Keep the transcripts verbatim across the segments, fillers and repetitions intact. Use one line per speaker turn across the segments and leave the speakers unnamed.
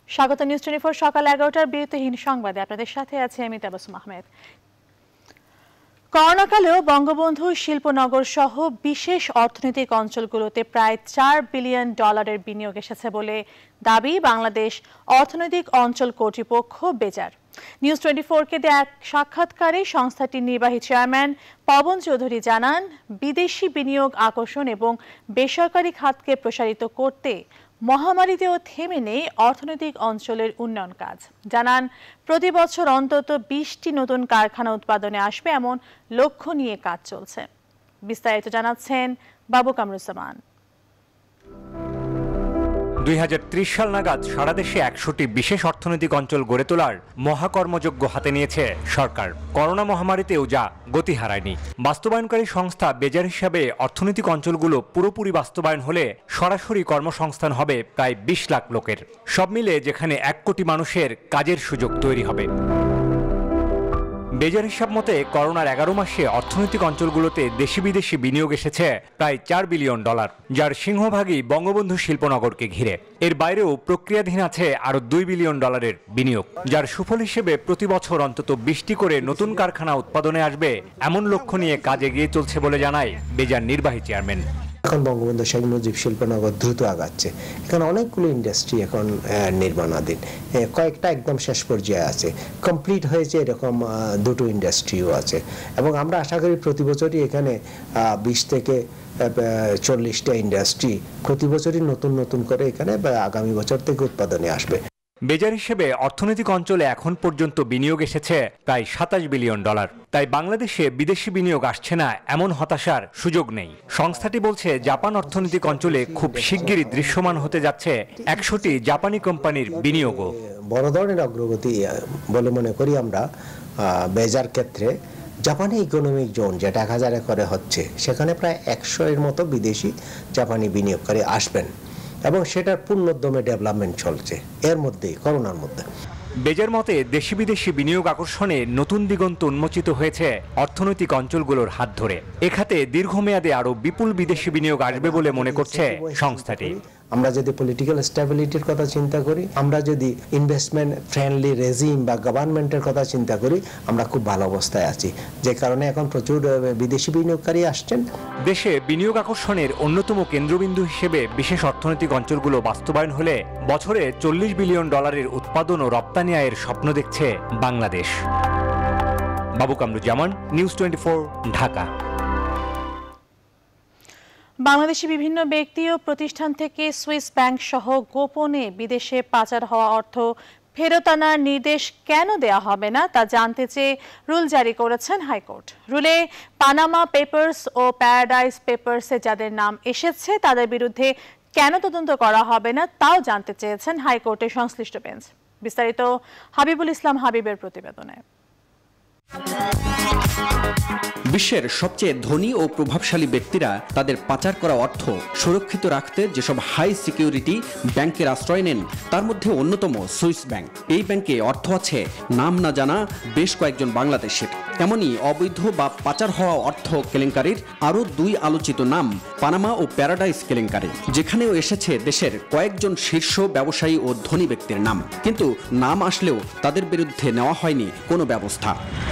স্বাগত news twenty four সকাল এগারোটার বিরতিহীন সংবাদে আপনাদের সাথে আছে আমি তাবাসসুম আহমেদ। করোনাকালেও বঙ্গবন্ধু শিল্পনগর সহ বিশেষ অর্থনৈতিক অঞ্চলগুলোতে প্রায় চার বিলিয়ন ডলারের বিনিয়োগ এসেছে বলে দাবি বাংলাদেশ অর্থনৈতিক অঞ্চল কর্তৃপক্ষ বেজার। নিউজ টোয়েন্টি ফোরকে দেয়া এক সাক্ষাৎকারে সংস্থাটির নির্বাহী চেয়ারম্যান পবন চৌধুরী জানান, বিদেশি বিনিয়োগ আকর্ষণ এবং বেসরকারি খাতকে প্রসারিত করতে মহামারীতেও থেমে নেই অর্থনৈতিক অঞ্চলের উন্নয়ন কাজ। জানান, প্রতি বছর অন্তত বিশটি নতুন কারখানা উৎপাদনে আসবে এমন লক্ষ্য নিয়ে কাজ চলছে। বিস্তারিত জানাচ্ছেন বাবু কামরুজ্জামান।
দুই হাজার ত্রিশ সাল নাগাদ সারা দেশে একশোটি বিশেষ অর্থনৈতিক অঞ্চল গড়ে তোলার মহাকর্মযজ্ঞ হাতে নিয়েছে সরকার। করোনা মহামারীতেও যা গতি হারায়নি। বাস্তবায়নকারী সংস্থা বেজার হিসাবে অর্থনৈতিক অঞ্চলগুলো পুরোপুরি বাস্তবায়ন হলে সরাসরি কর্মসংস্থান হবে প্রায় বিশ লাখ লোকের। সব মিলে যেখানে এক কোটি মানুষের কাজের সুযোগ তৈরি হবে। বেজার হিসাব মতে করোনার এগারো মাসে অর্থনৈতিক অঞ্চলগুলোতে দেশি বিদেশি বিনিয়োগ এসেছে প্রায় চার বিলিয়ন ডলার, যার সিংহভাগই বঙ্গবন্ধু শিল্পনগরকে ঘিরে। এর বাইরেও প্রক্রিয়াধীন আছে আরও দুই বিলিয়ন ডলারের বিনিয়োগ, যার সুফল হিসেবে প্রতি বছর অন্তত বিশটি করে নতুন কারখানা উৎপাদনে আসবে এমন লক্ষ্য নিয়ে কাজ এগিয়ে চলছে বলে জানায় বেজার নির্বাহী চেয়ারম্যান।
এখন বঙ্গবন্ধু শেখ মুজিব শিল্পনগর দ্রুত আগাচ্ছে। এখানে অনেকগুলো ইন্ডাস্ট্রি এখন নির্মাণাধীন, কয়েকটা একদম শেষ পর্যায়ে আছে, কমপ্লিট হয়েছে এরকম দুটো ইন্ডাস্ট্রিও আছে। এবং আমরা আশা করি প্রতি বছরই এখানে বিশ থেকে চল্লিশটা ইন্ডাস্ট্রি প্রতি বছরই নতুন নতুন করে এখানে আগামী বছর থেকে উৎপাদনে আসবে।
বেজার হিসেবে অর্থনৈতিক অঞ্চলে এখন পর্যন্ত বিনিয়োগ এসেছে প্রায় সাতাশ বিলিয়ন ডলার। তাই বাংলাদেশে বিদেশি বিনিয়োগ আসছে না এমন হতাশার সুযোগ নেই। সংস্থাটি বলছে, জাপান অর্থনৈতিক অঞ্চলে খুব শিগগিরই দৃশ্যমান হতে যাচ্ছে একশোটি জাপানি কোম্পানির বিনিয়োগও।
বড় ধরনের অগ্রগতি বলে মনে করি আমরা বেজার ক্ষেত্রে। জাপানি ইকোনমিক জোন যেটা এক হাজার একরে হচ্ছে, সেখানে প্রায় একশো এর মতো বিদেশি জাপানি বিনিয়োগকারী আসবেন এবং সেটার পূর্ণোদ্যমে ডেভেলপমেন্ট চলছে এর মধ্যেই, করোনার মধ্যে।
বেজার মতে দেশি বিদেশি বিনিয়োগ আকর্ষণে নতুন দিগন্ত উন্মোচিত হয়েছে অর্থনৈতিক অঞ্চলগুলোর হাত ধরে। এ খাতে দীর্ঘমেয়াদে আরও বিপুল বিদেশি বিনিয়োগ আসবে বলে মনে করছে সংস্থাটি।
আমরা যদি পলিটিক্যাল স্টেবিলিটির কথা চিন্তা করি, আমরা যদি ইনভেস্টমেন্ট ফ্রেন্ডলি রেজিম বা গভর্নমেন্টের কথা চিন্তা করি, আমরা খুব ভালো অবস্থায় আছি, যে কারণে এখন প্রচুর বিদেশি বিনিয়োগকারী আসছেন।
দেশে বিনিয়োগ আকর্ষণের অন্যতম কেন্দ্রবিন্দু হিসেবে বিশেষ অর্থনৈতিক অঞ্চলগুলো বাস্তবায়ন হলে বছরে চল্লিশ বিলিয়ন ডলারের উৎপাদন ও রপ্তানি আয়ের স্বপ্ন দেখছে Bangladesh. Babu Kamruzzaman, news twenty four, Dhaka.
Bangladeshi বিভিন্ন ব্যক্তি ও প্রতিষ্ঠান থেকে সুইস ব্যাংক সহ গোপনে বিদেশে পাচার হওয়া অর্থ ফেরত আনার নির্দেশ কেন দেয়া হবে না তা জানতে চেয়ে রুল জারি করেছেন হাইকোর্ট। রুলে পানামা পেপারস ও প্যারাডাইস পেপারসে যাদের নাম এসেছে তাদের বিরুদ্ধে কেন তদন্ত করা হবে না তাও জানতে চেয়েছেন হাইকোর্টের সংশ্লিষ্ট বেঞ্চ। বিস্তারিত হাবিবুল ইসলাম হাবিবের প্রতিবেদনে।
বিশ্বের সবচেয়ে ধনী ও প্রভাবশালী ব্যক্তিরা তাদের পাচার করা অর্থ সুরক্ষিত রাখতে যেসব হাই সিকিউরিটি ব্যাংকের আশ্রয় নেন, তার মধ্যে অন্যতম সুইস ব্যাংক। এই ব্যাংকে অর্থ আছে নাম না জানা বেশ কয়েকজন বাংলাদেশের। এমনই অবৈধ বা পাচার হওয়া অর্থ কেলেঙ্কারির আরও দুই আলোচিত নাম পানামা ও প্যারাডাইস কেলেঙ্কারি, যেখানেও এসেছে দেশের কয়েকজন শীর্ষ ব্যবসায়ী ও ধনী ব্যক্তির নাম, কিন্তু নাম আসলেও তাদের বিরুদ্ধে নেওয়া হয়নি কোনো ব্যবস্থা।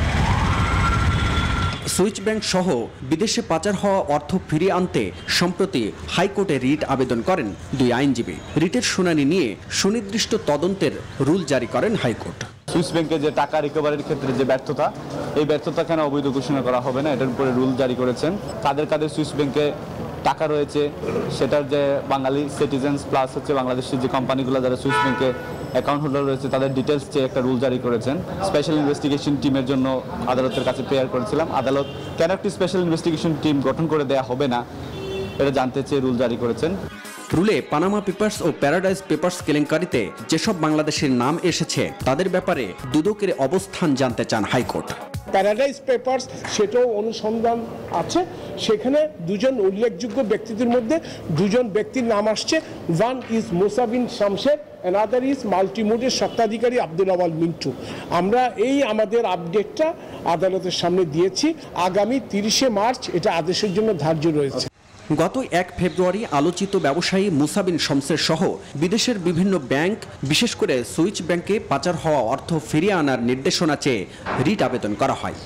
সুইস ব্যাংক সহ বিদেশে পাচার হওয়া অর্থ ফিরিয়ে আনতে সম্প্রতি হাইকোর্টে রিট আবেদন করেন দুই আইনজীবী। রিটের শুনানি নিয়ে সুনির্দিষ্ট তদন্তের রুল জারি করেন হাইকোর্ট।
সুইস ব্যাংকে যে টাকা রিকভারির ক্ষেত্রে যে ব্যর্থতা, এই ব্যর্থতা কেন অবৈধ ঘোষণা করা হবে না, এটার উপরে রুল জারি করেছেন। কাদের কাদের সুইস ব্যাংকে টাকা রয়েছে, সেটার যে বাঙালি সিটিজেন্স প্লাস হচ্ছে বাংলাদেশের যে কোম্পানিগুলো যারা সুইস ব্যাংকে অ্যাকাউন্ট হোল্ডার রয়েছে তাদের ডিটেলস চেয়ে একটা রুল জারি করেছেন। স্পেশাল ইনভেস্টিগেশন টিমের জন্য আদালতের কাছে প্রেয়ার করেছিলাম। আদালত কেন একটি স্পেশাল ইনভেস্টিগেশন টিম গঠন করে দেওয়া হবে না এটা জানতে চেয়ে রুল জারি করেছেন।
রুলে পানামা পেপারস ও প্যারাডাইস পেপারস কেলেঙ্কারিতে যেসব বাংলাদেশের নাম এসেছে তাদের ব্যাপারে দুদকের অবস্থান জানতে চান হাইকোর্ট।
প্যারাডাইস পেপারস সেটাও অনুসন্ধান আছে, সেখানে দুজন উল্লেখযোগ্য ব্যক্তিদের মধ্যে দুজন ব্যক্তির নাম আসছে। One is Mosabin Shamsher, another is মাল্টিমোডের স্বত্বাধিকারী আব্দুল আওয়াল মিন্টু। আমরা এই আমাদের আপডেটটা আদালতের সামনে দিয়েছি। আগামী তিরিশে মার্চ এটা আদেশের জন্য ধার্য রয়েছে।
গত এক ফেব্রুয়ারি আলোচিত ব্যবসায়ী মুসা বিন শমসের সহ বিদেশের বিভিন্ন ব্যাংক বিশেষ করে সুইচ ব্যাংকে পাচার হওয়া অর্থ ফিরিয়ে আনার নির্দেশনা চেয়ে রিট আবেদন করা হয়।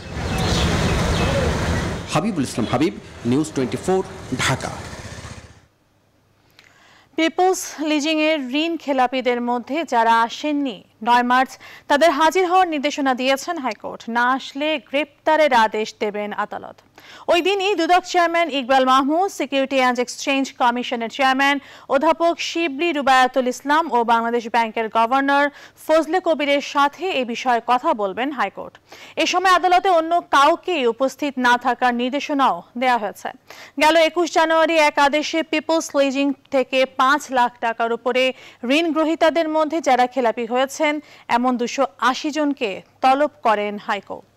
Habibul Islam Habib, news twenty four, Dhaka.
People's Leasing এর ঋণ খেলাপিদের মধ্যে যারা আসেননি নয় মার্চ তাদের হাজির হওয়ার নির্দেশনা দিয়েছেন হাইকোর্ট। না আসলে গ্রেপ্তারের আদেশ দেবেন আদালত। ওই দিনই Dudok chairman Iqbal Mahmud, security and exchange কমিশনের চেয়ারম্যান অধ্যাপক শিবলি রুবায়াতুল ইসলাম ও বাংলাদেশ ব্যাংকের গভর্নর ফজলে কবিরের সাথে এ বিষয়ে কথা বলবেন হাইকোর্ট। এ সময় আদালতে অন্য কাউকে উপস্থিত না থাকার নির্দেশনাও দেওয়া হয়েছে। গেল একুশ জানুয়ারি এক আদেশে পিপলস লিজিং থেকে পাঁচ লাখ টাকার উপরে ঋণ গ্রহীতাদের মধ্যে যারা খেলাপি হয়েছেন এমন দুশো আশি জনকে তলব করেন হাইকোর্ট।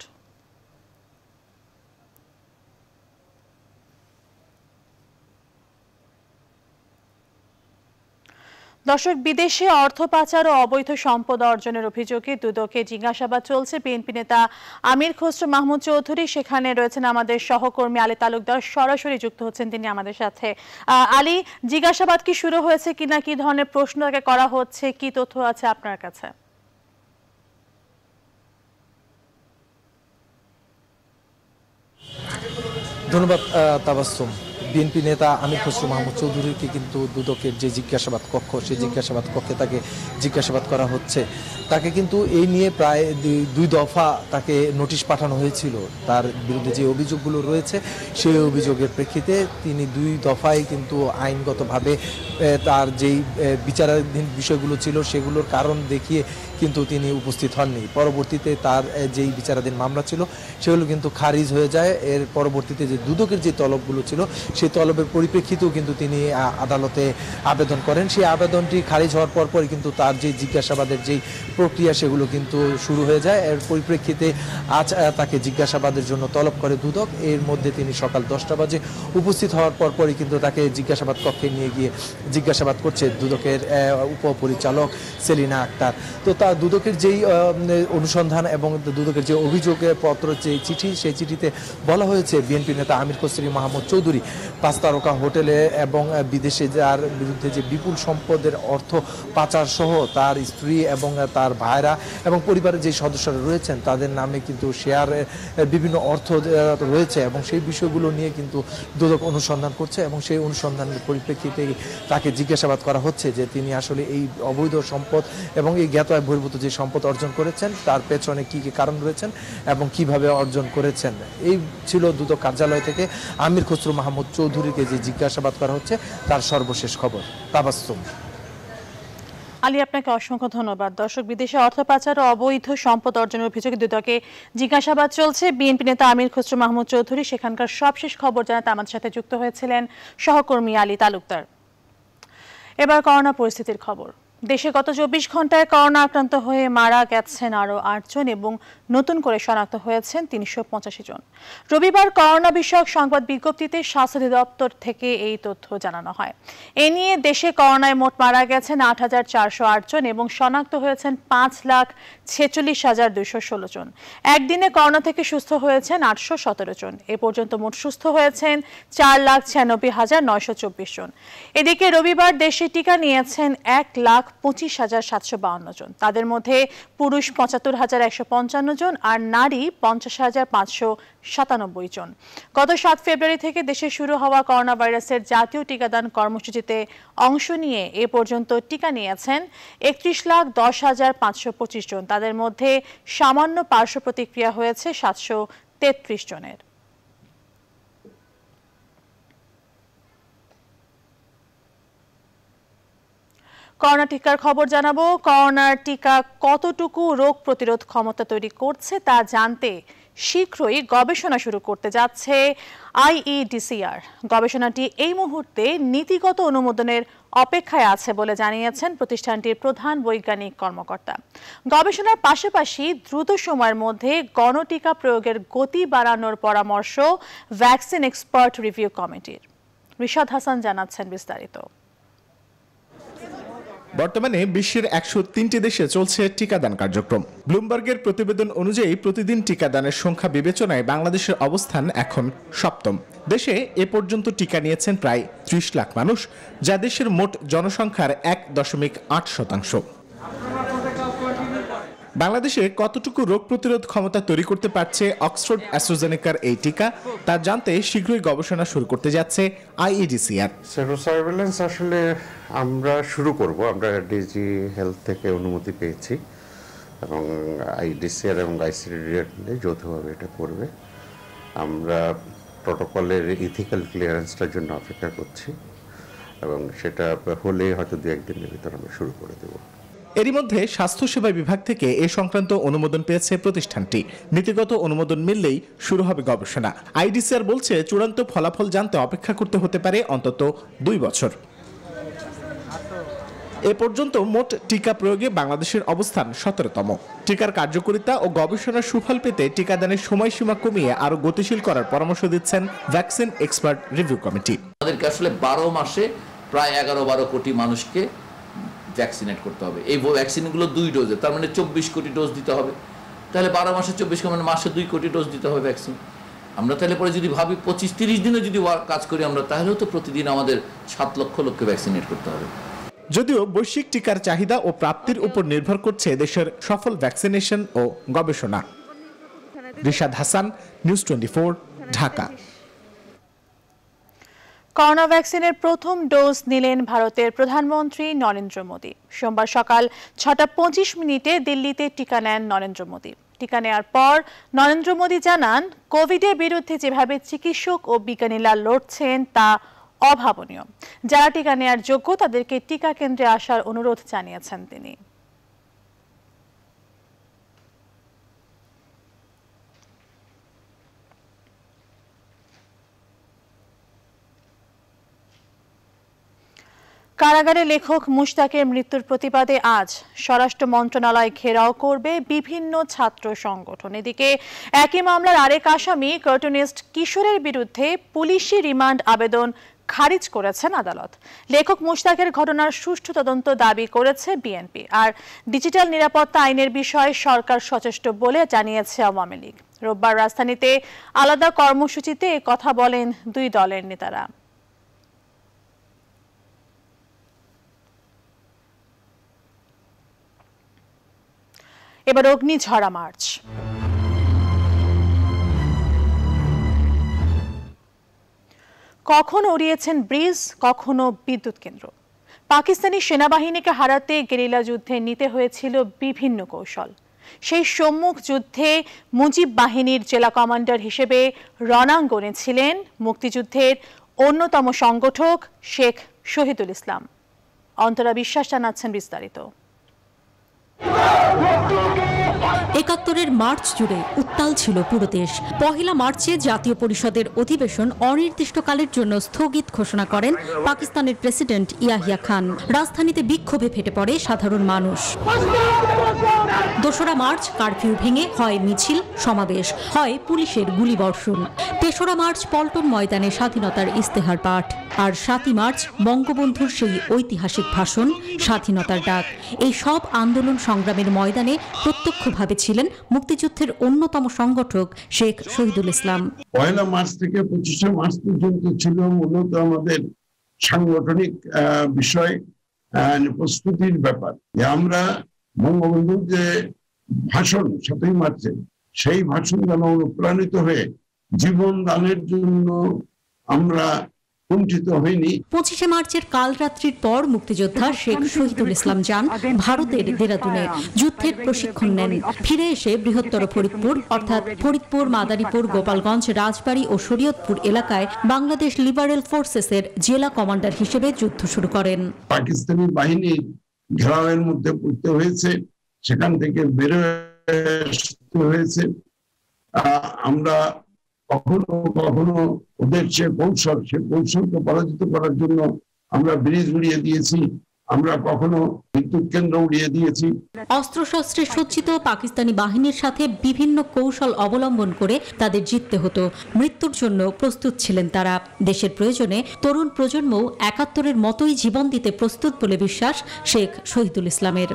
দর্শক, বিদেশে অর্থ পাচার ও অবৈধ সম্পদ অর্জনের অভিযোগে দুদকে জিজ্ঞাসাবাদ চলছে। বিএনপি নেতা আমির খসরু মাহমুদ চৌধুরী সেখানে রয়েছেন। আমাদের সহকর্মী আলী তালুকদার সরাসরি যুক্ত হচ্ছেন তিনি আমাদের সাথে। আলী, জিজ্ঞাসাবাদ কি শুরু হয়েছে কিনা, কি ধরনের প্রশ্ন তাকে করা হচ্ছে, কি তথ্য আছে আপনার কাছে?
ধন্যবাদ তাবাসসুম। বিএনপি নেতা আমির খসরু মাহমুদ চৌধুরীকে কিন্তু দুদকের যে জিজ্ঞাসাবাদ কক্ষ, সেই জিজ্ঞাসাবাদ কক্ষে তাকে জিজ্ঞাসাবাদ করা হচ্ছে। তাকে কিন্তু এই নিয়ে প্রায় দুই দফা তাকে নোটিশ পাঠানো হয়েছিল। তার বিরুদ্ধে যে অভিযোগগুলো রয়েছে সেই অভিযোগের প্রেক্ষিতে তিনি দুই দফায় কিন্তু আইনগতভাবে তার যেই বিচারাধীন বিষয়গুলো ছিল সেগুলোর কারণ দেখিয়ে কিন্তু তিনি উপস্থিত হননি। পরবর্তীতে তার যেই বিচারাধীন মামলা ছিল সেগুলো কিন্তু খারিজ হয়ে যায়। এর পরবর্তীতে যে দুদকের যে তলবগুলো ছিল সেই তলবের পরিপ্রেক্ষিতেও কিন্তু তিনি আদালতে আবেদন করেন। সেই আবেদনটি খারিজ হওয়ার পরপরই কিন্তু তার যে জিজ্ঞাসাবাদের যেই প্রক্রিয়া সেগুলো কিন্তু শুরু হয়ে যায়। এর পরিপ্রেক্ষিতে আজ তাকে জিজ্ঞাসাবাদের জন্য তলব করে দুদক। এর মধ্যে তিনি সকাল দশটা বাজে উপস্থিত হওয়ার পরপরই কিন্তু তাকে জিজ্ঞাসাবাদ কক্ষে নিয়ে গিয়ে জিজ্ঞাসাবাদ করছে দুদকের উপপরিচালক সেলিনা আক্তার। তো তার দুদকের যেই অনুসন্ধান এবং দুদকের যে অভিযোগের পত্র, যে চিঠি, সেই চিঠিতে বলা হয়েছে বিএনপি নেতা আমির খসরু মাহমুদ চৌধুরী পাঁচ তারকা হোটেলে এবং বিদেশে যার বিরুদ্ধে যে বিপুল সম্পদের অর্থ পাচার সহ তার স্ত্রী এবং তার ভাইরা এবং পরিবারের যে সদস্যরা রয়েছেন তাদের নামে কিন্তু শেয়ার বিভিন্ন অর্থ রয়েছে এবং সেই বিষয়গুলো নিয়ে কিন্তু দুদক অনুসন্ধান করছে এবং সেই অনুসন্ধানের পরিপ্রেক্ষিতে তাকে জিজ্ঞাসাবাদ করা হচ্ছে যে তিনি আসলে এই অবৈধ সম্পদ এবং এই জ্ঞাত আয় বহির্ভূত যে সম্পদ অর্জন করেছেন তার পেছনে কি কি কারণ রয়েছেন এবং কিভাবে অর্জন করেছেন। এই ছিল দুদক কার্যালয় থেকে আমির খসরু মাহমুদ চৌধুরীকে যে জিজ্ঞাসাবাদ করা হচ্ছে তার সর্বশেষ খবর। তাবাসসুম।
আলী, আপনাকে অসংখ্য ধন্যবাদ। দর্শক, বিদেশে অর্থ পাচার ও অবৈধ সম্পদ অর্জনের অভিযোগে দুদকে জিজ্ঞাসাবাদ চলছে। বিএনপি নেতা আমির খসরু মাহমুদ চৌধুরী সেখানকার সবশেষ খবর জানাতে আমাদের সাথে যুক্ত হয়েছিলেন সহকর্মী আলী তালুকদার। এবার করোনা পরিস্থিতির খবর। দেশে গত চব্বিশ ঘন্টায় করোনা আক্রান্ত হয়ে মারা গেছেন আরও আটজন এবং নতুন করে শনাক্ত হয়েছেন তিনশো পঁচাশি জন। রবিবার করোনা বিষয়ক সংবাদ বিজ্ঞপ্তিতে স্বাস্থ্য অধিদপ্তর থেকে এই তথ্য জানানো হয়। এ নিয়ে দেশে করোনায় মোট মারা গেছেন আট হাজার চারশো আট জন এবং শনাক্ত হয়েছেন পাঁচ লাখ ছেচল্লিশ হাজার দুইশো ষোলো জন। একদিনে করোনা থেকে সুস্থ হয়েছেন আটশো সতেরো জন। এ পর্যন্ত মোট সুস্থ হয়েছেন চার লাখ ছিয়ানব্বই হাজার নয়শো চব্বিশ জন। এদিকে রবিবার দেশে টিকা নিয়েছেন এক লাখ পঁচিশ হাজার সাতশো বাউন্ন জন। তাদের মধ্যে পুরুষ পঁচাত্তর হাজার একশো পঞ্চান্ন জন আর নারী পঞ্চাশ হাজার পাঁচশো সাতানব্বই জন। গত সাত ফেব্রুয়ারি থেকে দেশে শুরু হওয়া করোনা ভাইরাসের জাতীয় টিকাদান কর্মসূচিতে অংশ নিয়ে এ পর্যন্ত টিকা নিয়েছেন একত্রিশ লাখ দশ হাজার পাঁচশো পঁচিশ জন। তাদের মধ্যে সামান্য পার্শ্ব প্রতিক্রিয়া হয়েছে সাতশো তেত্রিশ জনের। করোনা টিকার খবর জানাবো। করোনার টিকা কতটুকু রোগ প্রতিরোধ ক্ষমতা তৈরি করছে তা জানতে শীঘ্রই গবেষণা শুরু করতে যাচ্ছে আইইডিসিআর। গবেষণাটি এই মুহূর্তে নীতিগত অনুমোদনের অপেক্ষায় আছে বলে জানিয়েছেন প্রতিষ্ঠানটির প্রধান বৈজ্ঞানিক কর্মকর্তা। গবেষণার পাশাপাশি দ্রুত সময়ের মধ্যে গণটিকা প্রয়োগের গতি বাড়ানোর পরামর্শ ভ্যাকসিন এক্সপার্ট রিভিউ কমিটির। রিশাদ হাসান জানাচ্ছেন বিস্তারিত।
বর্তমানে বিশ্বের একশো তিনটি দেশে চলছে টিকাদান কার্যক্রম। ব্লুমবার্গের প্রতিবেদন অনুযায়ী প্রতিদিন টিকাদানের সংখ্যা বিবেচনায় বাংলাদেশের অবস্থান এখন সপ্তম। দেশে এ পর্যন্ত টিকা নিয়েছেন প্রায় ত্রিশ লাখ মানুষ, যা দেশের মোট জনসংখ্যার এক দশমিক আট শতাংশ। বাংলাদেশে কতটুকু রোগ প্রতিরোধ ক্ষমতা তৈরি করতে পারছে অক্সফোর্ড অ্যাস্ট্রাজেনেকার এই টিকা, তা জানতে শীঘ্রই গবেষণা শুরু করতে যাচ্ছে আইইডিসিআর।
সেরো সার্ভেলেন্স আসলে আমরা শুরু করব, আমরা ডিজি হেলথ থেকে অনুমতি পেয়েছি এবং আইইডিসিআর এবং আইসিডিআর যৌথভাবে এটা করবে। আমরা প্রটোকলের ইথিক্যাল ক্লিয়ারেন্সটার জন্য অপেক্ষা করছি এবং সেটা হলে হয়তো দু একদিনের ভিতর আমরা শুরু করে দেব।
এরই মধ্যে স্বাস্থ্যসেবা বিভাগ থেকে এ সংক্রান্ত অনুমোদন পেয়েছে প্রতিষ্ঠানটি। নীতিগত অনুমোদন মিললেই শুরু হবে গবেষণা। আইডিসিআর বলছে চূড়ান্ত ফলাফল জানতে অপেক্ষা করতে হতে পারে অন্তত দুই বছর। এ পর্যন্ত মোট টিকা প্রয়োগে বাংলাদেশের অবস্থান সতেরোতম। টিকার কার্যকারিতা ও গবেষণার সুফল পেতে টিকাদানের সময়সীমা কমিয়ে আরো গতিশীল করার পরামর্শ দিচ্ছেন ভ্যাকসিন এক্সপার্ট রিভিউ কমিটি।
আমাদেরকে আসলে বারো মাসে প্রায় এগারো বারো কোটি মানুষকে ভ্যাকসিনেট করতে হবে। এই ভ্যাকসিনগুলো দুই ডোজে, তার মানে চব্বিশ কোটি ডোজ দিতে হবে। তাহলে বারো মাসে চব্বিশ মানে মাসে দুই কোটি ডোজ দিতে হবে ভ্যাকসিন। আমরা তাহলে পরে যদি ভাবি পঁচিশ তিরিশ দিনে যদি কাজ করি আমরা, তাহলেও তো প্রতিদিন আমাদের সাত লক্ষ লোককে ভ্যাকসিনেট করতে হবে।
যদিও বৈশ্বিক টিকার চাহিদা ও প্রাপ্তির উপর নির্ভর করছে দেশের সফল ভ্যাকসিনেশন ও গবেষণা। Rishad Hasan, news twenty four, Dhaka.
Corona ভ্যাকসিনের প্রথম ডোজ নিলেন ভারতের প্রধানমন্ত্রী নরেন্দ্র মোদী। সোমবার সকাল ছটা পঁচিশ মিনিটে দিল্লিতে টিকা নেন নরেন্দ্র মোদী। টিকা নেওয়ার পর নরেন্দ্র মোদী জানান, কোভিডের বিরুদ্ধে যেভাবে চিকিৎসক ও বিজ্ঞানীরা লড়ছেন তা অভাবনীয়। যারা টিকা নেওয়ার যোগ্য তাদেরকে টিকা কেন্দ্রে আসার অনুরোধ জানিয়েছেন তিনি। কারাগারে লেখক মুশতাকের মৃত্যুর প্রতিবাদে আজ স্বরাষ্ট্র মন্ত্রণালয় ঘেরাও করবে বিভিন্ন ছাত্র সংগঠন। এদিকে একই মামলার আরেক আসামি কার্টুনিস্ট কিশোরের বিরুদ্ধে পুলিশি রিমান্ড আবেদন খারিজ করেছেন আদালত। লেখক মুশতাকের ঘটনার সুষ্ঠু তদন্ত দাবি করেছে বিএনপি। আর ডিজিটাল নিরাপত্তা আইনের বিষয়ে সরকার সচেষ্ট বলে জানিয়েছে আওয়ামী লীগ। রোববার রাজধানীতে আলাদা কর্মসূচিতে কথা বলেন দুই দলের নেতারা। এবার অগ্নিঝরা মার্চ। কখনো উড়িয়েছেন ব্রিজ, কখনো বিদ্যুৎ কেন্দ্র। পাকিস্তানি সেনাবাহিনীকে হারাতে গেরিলা যুদ্ধে নিতে হয়েছিল বিভিন্ন কৌশল। সেই সম্মুখ যুদ্ধে মুজিব বাহিনীর জেলা কমান্ডার হিসেবে রণাঙ্গনে ছিলেন মুক্তিযুদ্ধের অন্যতম সংগঠক শেখ শহীদুল ইসলাম। অন্তরা বিশ্বাস জানাচ্ছেন বিস্তারিত।
একাত্তরের মার্চ জুড়ে উত্তাল ছিল পুরো দেশ। পহেলা মার্চে জাতীয় পরিষদের অধিবেশন অনির্দিষ্টকালের জন্য স্থগিত ঘোষণা করেন পাকিস্তানের প্রেসিডেন্ট ইয়াহিয়া খান। রাজধানীতে বিক্ষোভে ফেটে পড়ে সাধারণ মানুষ। দোসরা মার্চ কারফিউ ভেঙে হয় মিছিল সমাবেশ, হয় পুলিশের গুলিবর্ষণ। তেসরা মার্চ পল্টন ময়দানে স্বাধীনতার ইস্তেহার পাঠ। আর সাতই মার্চ বঙ্গবন্ধুর সেই ঐতিহাসিক ভাষণ, স্বাধীনতার ডাক। এই সব আন্দোলন সংগ্রামের ময়দানে প্রত্যক্ষভাবে ছিলেন মুক্তিযুদ্ধের অন্যতম সংগঠক শেখ শহীদুল ইসলাম।
পয়লা মার্চ থেকে পঁচিশে মার্চ পর্যন্ত ছিল মূলত আমাদের সাংগঠনিক বিষয় প্রস্তুতির ব্যাপার। আমরা বঙ্গবন্ধুর যে ভাষণ সাতই মার্চে, সেই ভাষণ যেন অনুপ্রাণিত হয়ে জীবন দানের জন্য আমরা
পঁচিশে মার্চের কাল রাত্রির পর মুক্তিযোদ্ধা শেখ শহীদুল ইসলাম যান ভারতের দেরাদুনে, যুদ্ধের প্রশিক্ষণ নেন। ফিরে এসে বৃহত্তর ফরিদপুর অর্থাৎ ফরিদপুর, মাদারীপুর, গোপালগঞ্জ, রাজবাড়ী ও শরীয়তপুর এলাকায় বাংলাদেশ লিবারেল ফোর্সেসের জেলা কমান্ডার হিসেবে যুদ্ধ শুরু করেন।
পাকিস্তানি বাহিনীর ঘেরাওয়ের মধ্যে পড়তে হয়েছে, সেখান থেকে বের হয়েছে। আমরা কখনো কখনো ওদের যে কৌশল, সে কৌশলকে পরাজিত করার জন্য আমরা ব্রিজ উড়িয়ে দিয়েছি, আমরা কখনো বিদ্যুৎ কেন্দ্র উড়িয়ে দিয়েছি।
অস্ত্রশস্ত্রে সজ্জিত পাকিস্তানি বাহিনীর সাথে বিভিন্ন কৌশল অবলম্বন করে তাদের জিততে হতো। মৃত্যুর জন্য প্রস্তুত ছিলেন তারা। দেশের প্রয়োজনে তরুণ প্রজন্মও একাত্তরের মতোই জীবন দিতে প্রস্তুত বলে বিশ্বাস শেখ শহীদুল ইসলামের।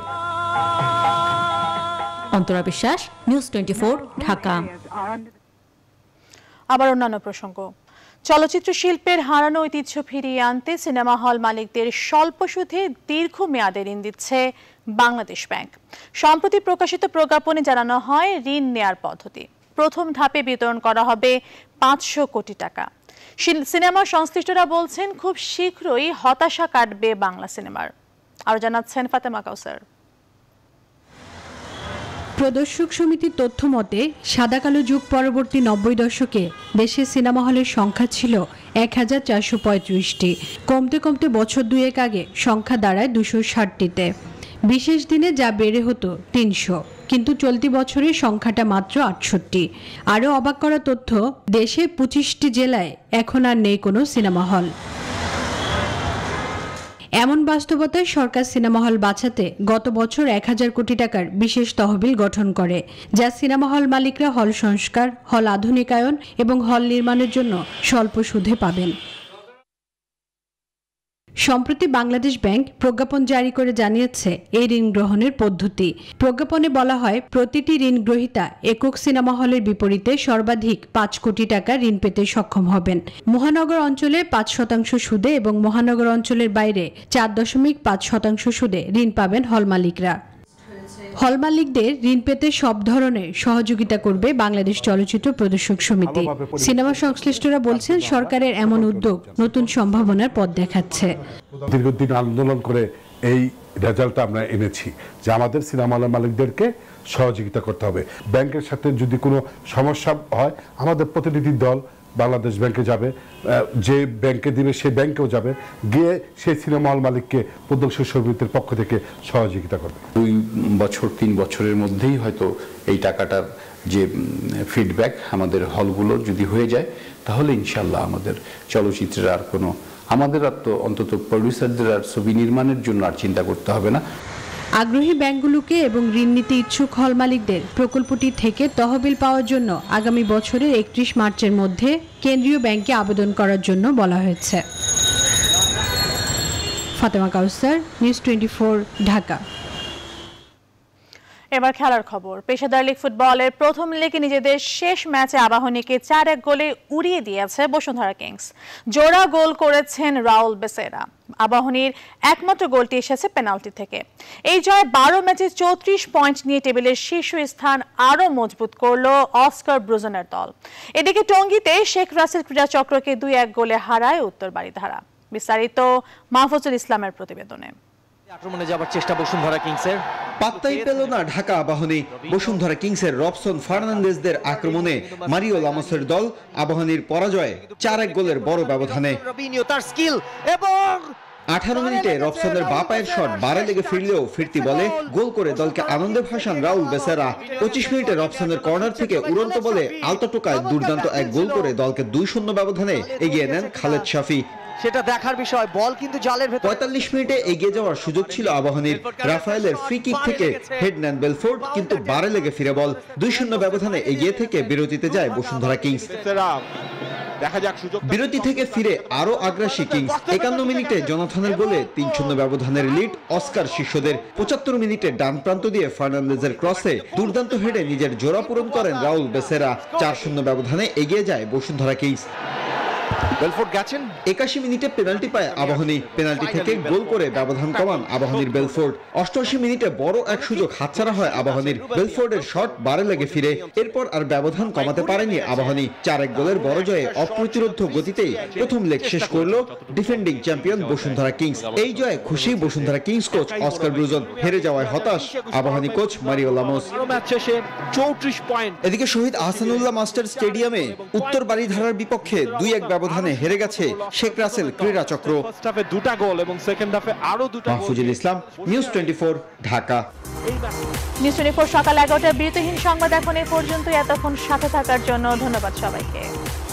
অন্তরা বিশ্বাস, নিউজ টোয়েন্টি-ফোর, ঢাকা।
আবার অন্যান্য প্রসঙ্গ। চলচ্চিত্র শিল্পের হারানো ঐতিহ্য ফিরিয়ে আনতে সিনেমা হল মালিকদের স্বল্প সুদে দীর্ঘমেয়াদে ঋণ দিচ্ছে বাংলাদেশ ব্যাংক। সম্প্রতি প্রকাশিত প্রজ্ঞাপনে জানানো হয় ঋণ নেয়ার পদ্ধতি। প্রথম ধাপে বিতরণ করা হবে পাঁচশো কোটি টাকা। সিনেমা সংশ্লিষ্টরা বলছেন খুব শীঘ্রই হতাশা কাটবে বাংলা সিনেমার। আরো জানাচ্ছেন ফাতেমা কাউসার।
প্রদর্শক সমিতির তথ্য মতে সাদা কালো যুগ পরবর্তী নব্বই দশকে দেশে সিনেমা হলের সংখ্যা ছিল এক হাজার চারশো পঁয়ত্রিশটি। কমতে কমতে বছর দুয়েক আগে সংখ্যা দাঁড়ায় দুশো ষাটটিতে। বিশেষ দিনে যা বেড়ে হতো তিনশো, কিন্তু চলতি বছরের সংখ্যাটা মাত্র আটষট্টি। আরও অবাক করা তথ্য, দেশে পঁচিশটি জেলায় এখন আর নেই কোনো সিনেমা হল। এমন বাস্তবতায় সরকার সিনেমা হল বাঁচাতে গত বছর এক হাজার কোটি টাকার বিশেষ তহবিল গঠন করে, যা সিনেমা হল মালিকরা হল সংস্কার, হল আধুনিকায়ন এবং হল নির্মাণের জন্য স্বল্প সুদে পাবেন। সম্প্রতি বাংলাদেশ ব্যাংক প্রজ্ঞাপন জারি করে জানিয়েছে এই ঋণ গ্রহণের পদ্ধতি। প্রজ্ঞাপনে বলা হয় প্রতিটি ঋণ গ্রহীতা একক সিনেমা হলের বিপরীতে সর্বাধিক পাঁচ কোটি টাকা ঋণ পেতে সক্ষম হবেন। মহানগর অঞ্চলে পাঁচ শতাংশ সুদে এবং মহানগর অঞ্চলের বাইরে চার দশমিক পাঁচ শতাংশ সুদে ঋণ পাবেন হল মালিকরা। হল মালিকদের ঋণ পেতে সব ধরনের সহযোগিতা করবে বাংলাদেশ চলচ্চিত্র প্রদর্শক সমিতি। সিনেমা সংশ্লিষ্টরা বলছেন সরকারের এমন উদ্যোগ নতুন সম্ভাবনার পথ দেখাচ্ছে।
দীর্ঘদিন আন্দোলন করে এই রেজাল্টটা আমরা এনেছি যে আমাদের সিনেমা হলের মালিকদেরকে সহযোগিতা করতে হবে। ব্যাংকের সাথে যদি কোনো সমস্যা হয় আমাদের প্রতিনিধি দল বাংলাদেশ ব্যাংকে যাবে, যে ব্যাংকে দিবে সেই ব্যাংকেও যাবে, গিয়ে সেই সিনেমা হল মালিককে প্রদর্শক সমিতির পক্ষ থেকে সহযোগিতা করবে।
দুই বছর তিন বছরের মধ্যেই হয়তো এই টাকাটার যে ফিডব্যাক আমাদের হলগুলো যদি হয়ে যায়, তাহলে ইনশাল্লাহ আমাদের চলচ্চিত্রের আর কোনো আমাদের আর তো অন্তত প্রডিউসারদের আর ছবি নির্মাণের জন্য আর চিন্তা করতে হবে না।
আগ্রহী ব্যাংকগুলোকে এবং ঋণ নিতে ইচ্ছুক হল মালিকদের প্রকল্পটি থেকে তহবিল পাওয়ার জন্য আগামী বছরের একত্রিশ মার্চের মধ্যে কেন্দ্রীয় ব্যাংকে আবেদন করার জন্য বলা হয়েছে। Fatema Kawsar, news twenty four, Dhaka.
এবার খেলার খবর। পেশাদার লীগ ফুটবলের প্রথম লেগে নিজেদের শেষ ম্যাচে আবাহনীকে চার এক গোলে উড়িয়ে দিয়েছে বসুন্ধরা কিংস। জোড়া গোল করেছেন রাউল বেসেরা। আবাহনীর একমাত্র গোলটি এসেছে পেনাল্টি থেকে। এই জয় বারো ম্যাচে চৌত্রিশ পয়েন্ট নিয়ে টেবিলের শীর্ষ স্থান আরও মজবুত করল অস্কার ব্রুজেনের দল। এদিকে টঙ্গীতে শেখ রাসেল ক্রীড়া চক্রকে দুই এক গোলে হারায় উত্তর বারিধারা। বিস্তারিত মাহফুজুল ইসলামের প্রতিবেদনে।
আক্রমণে যাবার চেষ্টা বসুন্ধরা কিংসের,
পাত্তাই পেল না ঢাকা আবাহনী। বসুন্ধরা কিংসের রবসন ফার্নান্দেজদের আক্রমণে মারিও লামোসের দল আবাহনীর পরাজয়ে চার এক গোলের বড় ব্যবধানে। আঠারো মিনিটে রবসনের বাঁ পায়ের শট বারে লেগে ফিরলেও ফিরতি বলে গোল করে দলকে আনন্দে ভাসান রাউল বেসেরা। পঁচিশ মিনিটে রবসনের কর্নার থেকে উড়ন্ত বলে আলতা টোকায় দুর্দান্ত এক গোল করে দলকে দুই শূন্য ব্যবধানে এগিয়ে নেন খালেদ শাফি।
সেটা দেখার বিষয়, বল কিন্তু জালের ভেতর।
পঁয়তাল্লিশ মিনিটে এগিয়ে যাওয়ার সুযোগ ছিল আবাহনীর। রাফায়েলের ফ্রি কিক থেকে হেড নেন বেলফোর্ড, কিন্তু বারে লেগে ফিরে বল। দুই শূন্য ব্যবধানে এগিয়ে থেকে বিরতিতে যায় বসুন্ধরা কিংস। বিরতি থেকে ফিরে আরো আগ্রাসী কিংস। একান্ন মিনিটে জনাথনের গোলে তিন শূন্য ব্যবধানের লিড অস্কার শিষ্যদের। পঁচাত্তর মিনিটে ডান প্রান্ত দিয়ে ফার্নান্দেজের ক্রসে দুর্দান্ত হেডে নিজের জোড়া পূরণ করেন রাউল বেসেরা। চার শূন্য ব্যবধানে এগিয়ে যায় বসুন্ধরা কিংস। একাশি মিনিটে পেনাল্টি পায় আবাহনী। পেনাল্টি থেকে গোল করে ব্যবধান কমান আবাহনীর বেলফোর্ড। অষ্টআশি মিনিটে বড় এক সুযোগ হাতছাড়া হয় আবাহনীর। বেলফোর্ডের শট বারে লেগে ফিরে। এরপর আর ব্যবধান কমাতে পারেনি আবাহনী। চার এক গোলের বড় জয়ে অপ্রতিরোধ্য গতিতেই প্রথম লেগ শেষ করল ডিফেন্ডিং চ্যাম্পিয়ন বসুন্ধরা কিংস। এই জয়ে খুশি Bashundhara Kings coach Oscar Bruzon. হেরে যাওয়ায় হতাশ আবাহনী কোচ মারিও লামোস। এদিকে শহীদ আহসানুল্লাহ মাস্টার স্টেডিয়ামে উত্তর বারিধারার বিপক্ষে দুই এক ব্যবধানে হেরে গেছে শেখ রাসেল ক্রীড়া চক্র।
দুটা গোল এবং সেকেন্ড হাফে আরো দুটা।
Mahfuzul Islam, news twenty four, Dhaka.
News twenty four সকাল এগারোটার বিরতিহীন সংবাদ এখন এই পর্যন্ত। এতক্ষণ সাথে থাকার জন্য ধন্যবাদ সবাইকে।